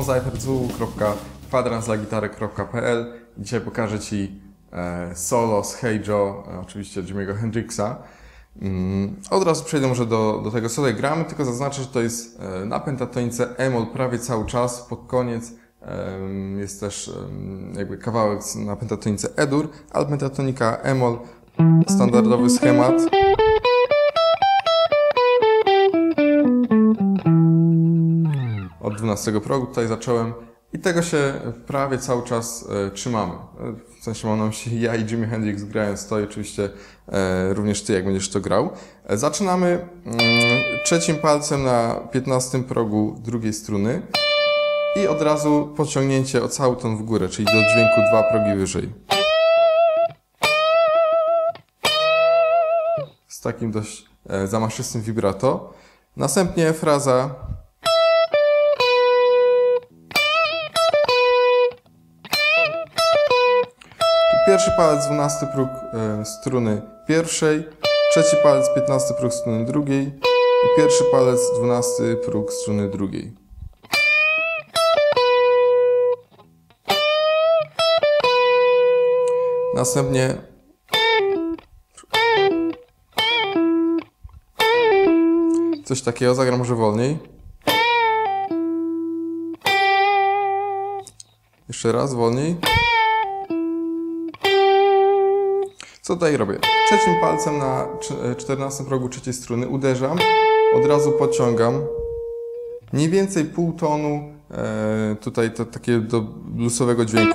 www.kwadranslagitarę.pl. Dzisiaj pokażę Ci solo z Hey Joe, oczywiście Jimmy'ego Hendrixa. Od razu przejdę może do tego, co tutaj gramy, tylko zaznaczę, że to jest na pentatonice e-moll prawie cały czas, pod koniec jest też jakby kawałek na pentatonice E-dur, ale pentatonika e-moll, standardowy schemat. Od 12 progu tutaj zacząłem i tego się prawie cały czas trzymamy. W sensie mam na myśli ja i Jimi Hendrix grając to i oczywiście również Ty, jak będziesz to grał. Zaczynamy trzecim palcem na 15 progu drugiej struny i od razu podciągnięcie o cały ton w górę, czyli do dźwięku 2 progi wyżej. Z takim dość zamaszczystym vibrato. Następnie fraza. Pierwszy palec 12 próg struny pierwszej, trzeci palec 15 próg struny drugiej i pierwszy palec 12 próg struny drugiej. Następnie coś takiego, zagram może wolniej. Jeszcze raz, wolniej. Co tutaj robię? Trzecim palcem na 14 progu trzeciej struny uderzam, od razu podciągam. Mniej więcej pół tonu tutaj to takie do bluesowego dźwięku.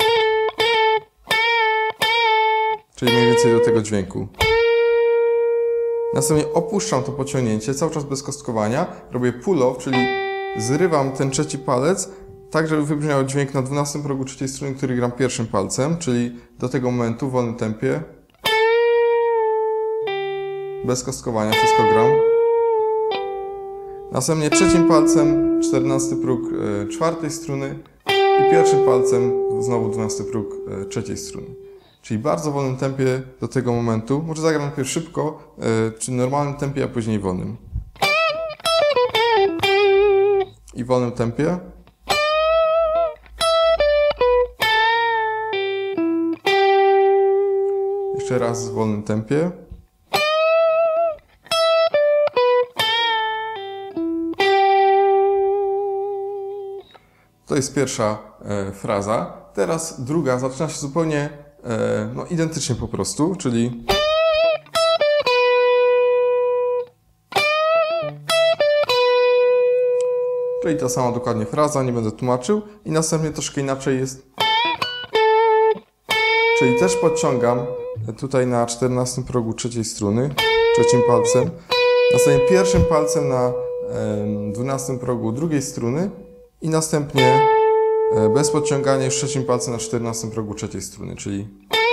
Czyli mniej więcej do tego dźwięku. Następnie opuszczam to pociągnięcie, cały czas bez kostkowania. Robię pull-off, czyli zrywam ten trzeci palec, tak żeby wybrzmiał dźwięk na 12 progu trzeciej struny, który gram pierwszym palcem, czyli do tego momentu w wolnym tempie. Bez kostkowania, wszystko gram. Następnie trzecim palcem 14 próg czwartej struny i pierwszym palcem znowu 12 próg trzeciej struny. Czyli w bardzo wolnym tempie do tego momentu. Może zagram najpierw szybko, czy w normalnym tempie, a później wolnym. I w wolnym tempie. Jeszcze raz w wolnym tempie. To jest pierwsza fraza. Teraz druga zaczyna się zupełnie identycznie po prostu, czyli ta sama dokładnie fraza, nie będę tłumaczył. I następnie troszkę inaczej jest. Czyli też podciągam tutaj na 14 progu trzeciej struny, trzecim palcem. Następnie pierwszym palcem na 12 progu drugiej struny i następnie bez podciągania już trzecim palcem na 14 progu trzeciej struny, czyli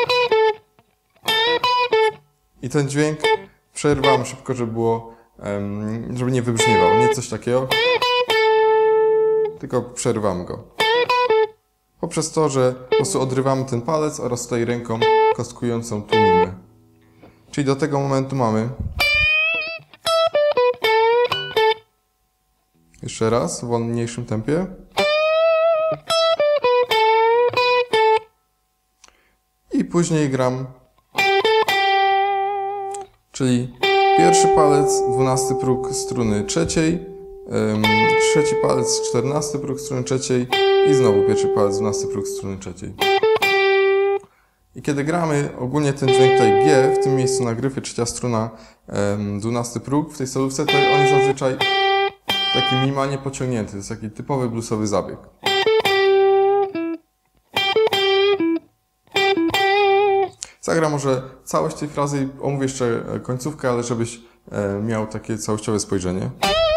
i ten dźwięk przerywamy szybko, żeby było, żeby nie wybrzmiewał, nie coś takiego, tylko przerywamy go. Poprzez to, że po prostu odrywamy ten palec oraz tutaj ręką kostkującą tłumimy. Czyli do tego momentu mamy. Jeszcze raz, w wolniejszym tempie. I później gram. Czyli pierwszy palec, 12 próg struny trzeciej, trzeci palec, 14 próg struny trzeciej i znowu pierwszy palec, 12 próg struny trzeciej. I kiedy gramy ogólnie ten dźwięk tutaj G, w tym miejscu na gryfie trzecia struna, 12 próg, w tej solówce to on jest zazwyczaj taki minimalnie pociągnięty, to jest taki typowy bluesowy zabieg. Zagram może całość tej frazy i omówię jeszcze końcówkę, ale żebyś miał takie całościowe spojrzenie.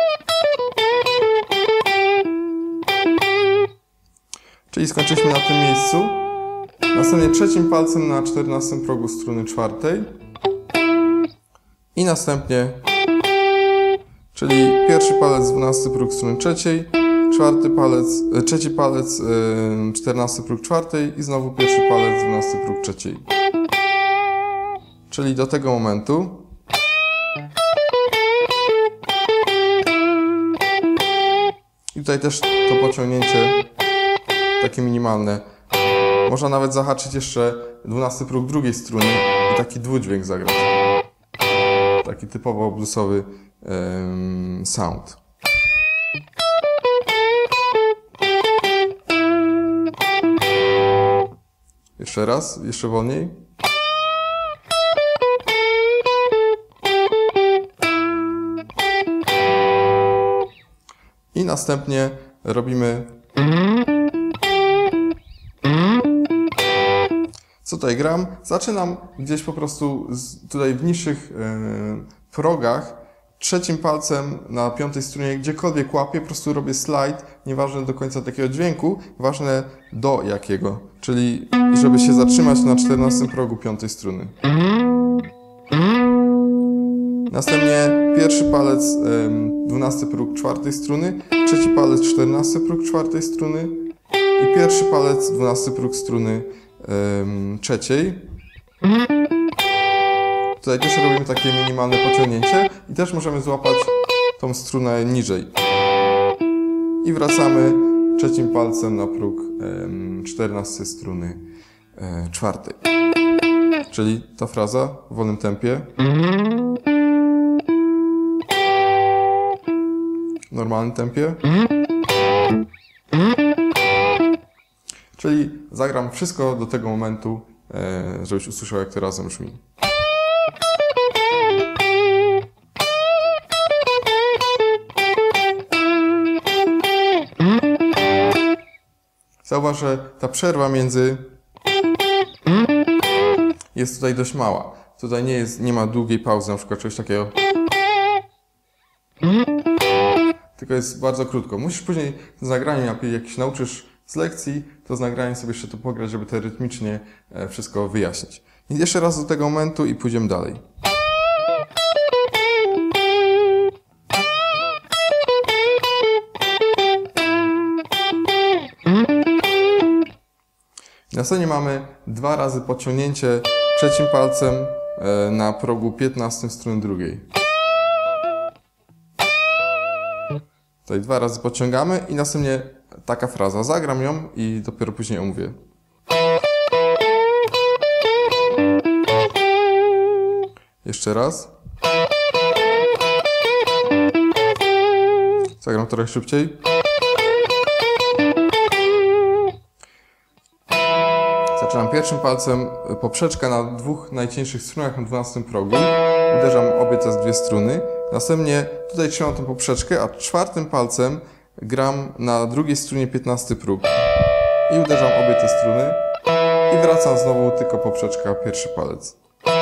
Czyli skończyliśmy na tym miejscu. Następnie trzecim palcem na 14 progu struny czwartej. I następnie, czyli pierwszy palec 12 próg struny trzeciej, trzeci palec 14 próg czwartej i znowu pierwszy palec 12 próg trzeciej. Czyli do tego momentu. I Tutaj też to pociągnięcie takie minimalne. Można nawet zahaczyć jeszcze 12 próg drugiej struny i taki dwudźwięk zagrać. Taki typowo bluesowy sound. Jeszcze raz, jeszcze wolniej. I następnie robimy... Co tutaj gram? Zaczynam gdzieś po prostu tutaj w niższych progach, trzecim palcem na piątej strunie, gdziekolwiek łapię, po prostu robię slajd, nieważne do końca takiego dźwięku, ważne do jakiego, czyli żeby się zatrzymać na 14 progu piątej struny. Następnie pierwszy palec 12 próg czwartej struny, trzeci palec 14 próg czwartej struny i pierwszy palec 12 próg struny trzeciej. Tutaj też robimy takie minimalne pociągnięcie i też możemy złapać tą strunę niżej. I wracamy trzecim palcem na próg 14 struny czwartej. Czyli ta fraza w wolnym tempie. W normalnym tempie. Czyli zagram wszystko do tego momentu, żebyś usłyszał, jak to razem brzmi. Zauważ, że ta przerwa między jest tutaj dość mała. Tutaj nie ma długiej pauzy, na przykład czegoś takiego. Tylko jest bardzo krótko. Musisz później z nagraniem, jak się nauczysz z lekcji, to z nagraniem sobie jeszcze to pograć, żeby to rytmicznie wszystko wyjaśnić. I jeszcze raz do tego momentu i pójdziemy dalej. Następnie mamy 2 razy podciągnięcie trzecim palcem na progu 15 struny drugiej. Tutaj 2 razy podciągamy i następnie taka fraza. Zagram ją i dopiero później omówię. Jeszcze raz. Zagram trochę szybciej. Zaczynam pierwszym palcem poprzeczkę na 2 najcieńszych strunach na 12 progu. Uderzam obie te 2 struny. Następnie tutaj trzymam tą poprzeczkę, a czwartym palcem gram na drugiej strunie 15 próg. I uderzam obie te struny. I wracam znowu tylko poprzeczka, pierwszy palec.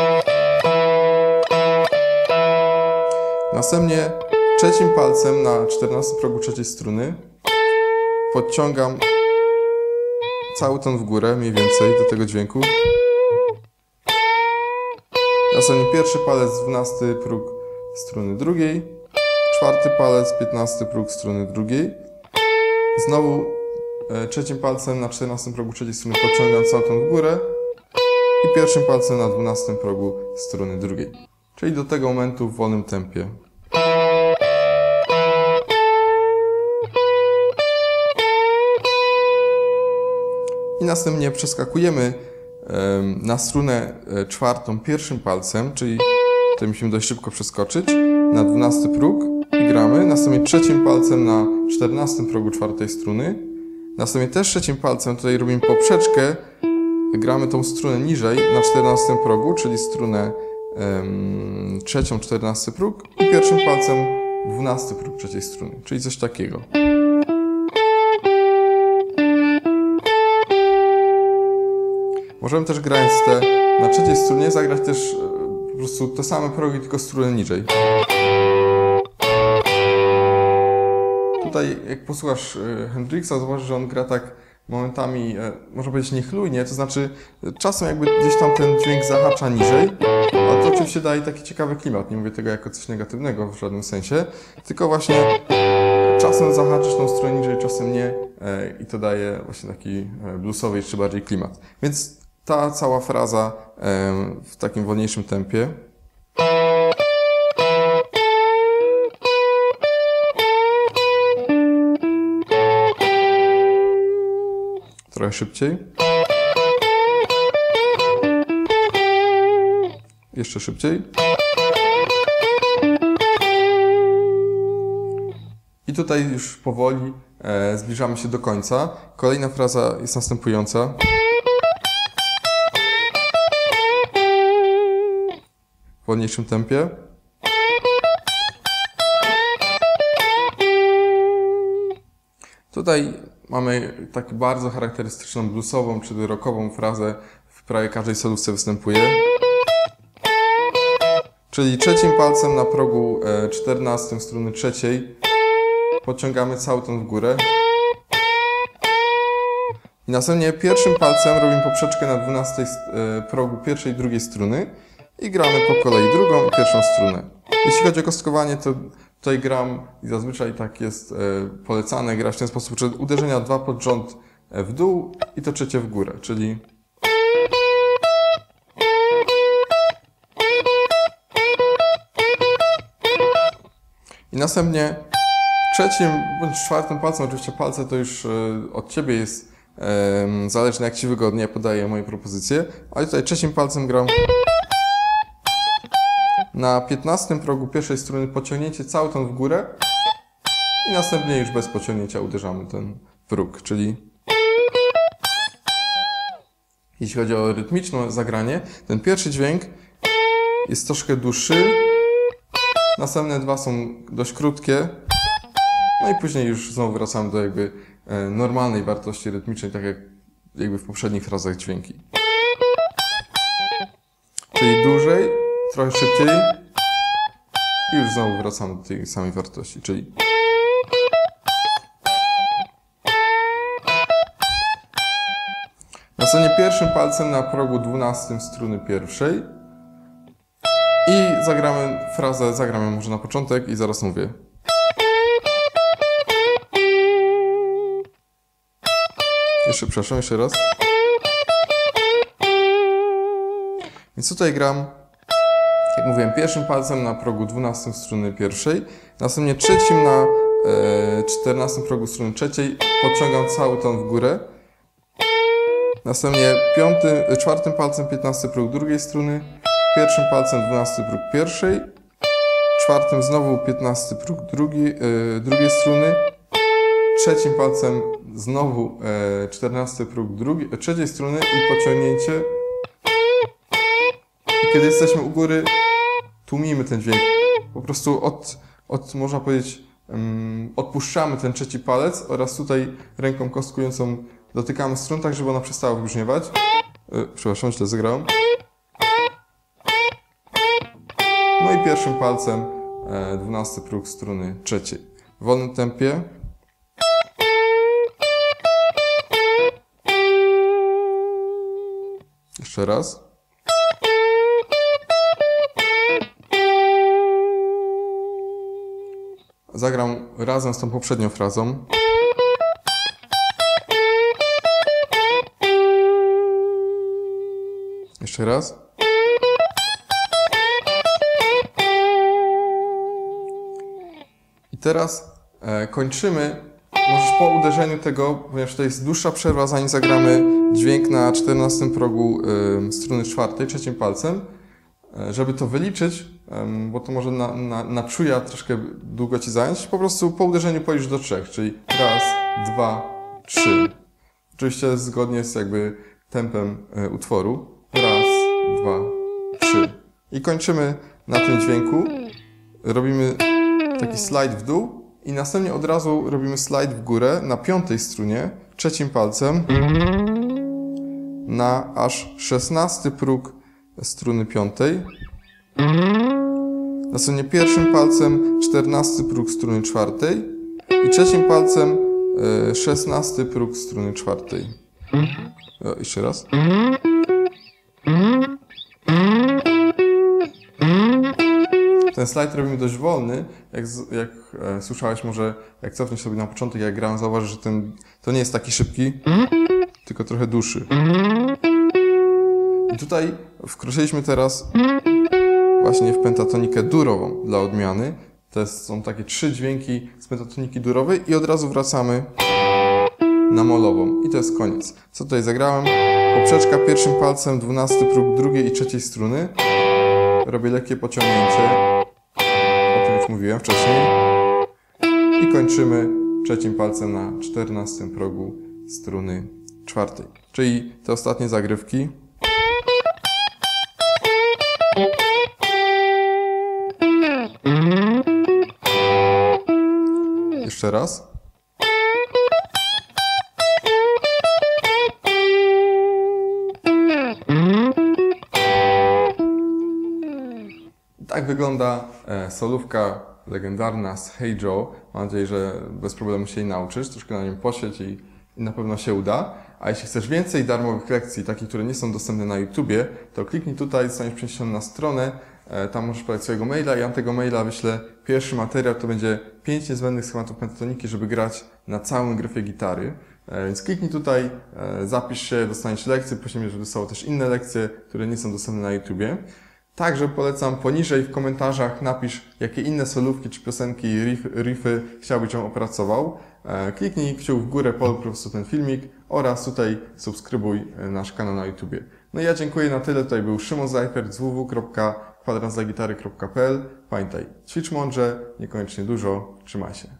Następnie trzecim palcem na 14 progu trzeciej struny podciągam cały ton w górę, mniej więcej, do tego dźwięku. Następnie pierwszy palec 12 próg struny drugiej, czwarty palec 15 próg struny drugiej. Znowu trzecim palcem na 14 progu trzeciej struny podciągam cały ton w górę i pierwszym palcem na 12 progu struny drugiej. Czyli do tego momentu w wolnym tempie. I następnie przeskakujemy na strunę czwartą pierwszym palcem, czyli tutaj musimy dość szybko przeskoczyć na 12 próg i gramy. Następnie trzecim palcem na 14 progu czwartej struny. Następnie też trzecim palcem tutaj robimy poprzeczkę, gramy tą strunę niżej na 14 progu, czyli strunę trzecią 14 próg i pierwszym palcem 12 próg trzeciej struny, czyli coś takiego. Możemy też grając na trzeciej strunie zagrać też po prostu te same progi, tylko strunę niżej. Tutaj jak posłuchasz Hendrixa, zobaczysz, że on gra tak momentami, można powiedzieć niechlujnie, to znaczy czasem jakby gdzieś tam ten dźwięk zahacza niżej, ale to oczywiście daje taki ciekawy klimat, nie mówię tego jako coś negatywnego w żadnym sensie, tylko właśnie czasem zahaczysz tą stronę niżej, czasem nie i to daje właśnie taki bluesowy jeszcze bardziej klimat. Więc ta cała fraza w takim wolniejszym tempie. Trochę szybciej. Jeszcze szybciej. I tutaj już powoli zbliżamy się do końca. Kolejna fraza jest następująca. W wolniejszym tempie. Tutaj mamy taką bardzo charakterystyczną bluesową czy rockową frazę, w prawie każdej solówce występuje. Czyli trzecim palcem na progu 14 struny trzeciej podciągamy cały ton w górę. I następnie pierwszym palcem robimy poprzeczkę na 12 progu pierwszej i drugiej struny i gramy po kolei drugą i pierwszą strunę. Jeśli chodzi o kostkowanie, to tutaj gram i zazwyczaj tak jest polecane grać w ten sposób, czyli uderzenia 2 pod rząd w dół i to trzecie w górę, czyli i następnie trzecim bądź czwartym palcem, oczywiście palce to już od Ciebie jest zależne jak Ci wygodnie, ja podaję moje propozycje, ale tutaj trzecim palcem gram na 15 progu pierwszej struny podciągnięcie cały ton w górę i następnie już bez pociągnięcia uderzamy ten próg, czyli jeśli chodzi o rytmiczne zagranie, ten pierwszy dźwięk jest troszkę dłuższy, następne dwa są dość krótkie, no i później już znowu wracamy do jakby normalnej wartości rytmicznej, tak jak jakby w poprzednich frazach dźwięki. Czyli dłużej, trochę szybciej i już znowu wracamy do tej samej wartości, czyli następnie pierwszym palcem na progu 12 struny pierwszej i zagramy frazę, zagramy może na początek i zaraz mówię. Przepraszam, jeszcze raz. Więc tutaj gram, jak mówiłem, pierwszym palcem na progu 12 struny pierwszej, następnie trzecim na 14 progu struny trzeciej podciągam cały ton w górę, następnie czwartym palcem 15 próg drugiej struny, pierwszym palcem 12 próg pierwszej, czwartym znowu 15 próg drugiej struny, trzecim palcem znowu 14 próg trzeciej struny i podciągnięcie. I kiedy jesteśmy u góry, tłumimy ten dźwięk. Po prostu można powiedzieć, odpuszczamy ten trzeci palec oraz tutaj ręką kostkującą dotykamy strun, tak żeby ona przestała wybrzmiewać. Przepraszam, źle zagrałem. No i pierwszym palcem 12 próg struny trzeciej. W wolnym tempie. Jeszcze raz. Zagram razem z tą poprzednią frazą. Jeszcze raz. I teraz kończymy. Możesz po uderzeniu tego, ponieważ to jest dłuższa przerwa, zanim zagramy dźwięk na 14 progu struny czwartej, trzecim palcem, żeby to wyliczyć, bo to może na czuja troszkę długo Ci zająć, po prostu po uderzeniu policz do 3, czyli raz, 2, 3. Oczywiście zgodnie z jakby tempem utworu. Raz, 2, 3. I kończymy na tym dźwięku. Robimy taki slajd w dół. I następnie od razu robimy slajd w górę na 5 strunie, trzecim palcem na aż 16 próg struny 5. Następnie pierwszym palcem 14 próg struny 4 i trzecim palcem 16 próg struny 4. Jeszcze raz. Ten slajd robimy dość wolny, jak słyszałeś może, jak cofniesz sobie na początek, jak grałem, zauważysz, że to nie jest taki szybki, tylko trochę dłuższy. I tutaj wkroczyliśmy teraz właśnie w pentatonikę durową dla odmiany. To są takie 3 dźwięki z pentatoniki durowej i od razu wracamy na molową. I to jest koniec. Co tutaj zagrałem? Poprzeczka pierwszym palcem, 12 próg drugiej i trzeciej struny. Robię lekkie pociągnięcie. O tym już mówiłem wcześniej. I kończymy trzecim palcem na 14 progu struny czwartej. Czyli te ostatnie zagrywki. Jeszcze raz. Tak wygląda solówka legendarna z Hey Joe. Mam nadzieję, że bez problemu się jej nauczysz. Troszkę na nim posiedź i na pewno się uda. A jeśli chcesz więcej darmowych lekcji, takich, które nie są dostępne na YouTubie, to kliknij tutaj, zostaniesz przeniesiony na stronę. Tam możesz podać swojego maila i ja na tego maila wyślę pierwszy materiał. To będzie 5 niezbędnych schematów pentatoniki, żeby grać na całym gryfie gitary. Więc kliknij tutaj, zapisz się, dostaniesz lekcje. Prosimy, żeby dostało też inne lekcje, które nie są dostępne na YouTubie. Także polecam poniżej w komentarzach napisz, jakie inne solówki czy piosenki, riffy chciałbyś, żebym opracował. Kliknij kciuk w górę, polub po prostu ten filmik oraz tutaj subskrybuj nasz kanał na YouTubie. No i ja dziękuję na tyle. Tutaj był Szymon Zajfert z www.kwadransdlagitary.pl. Pamiętaj, ćwicz mądrze, niekoniecznie dużo. Trzymaj się.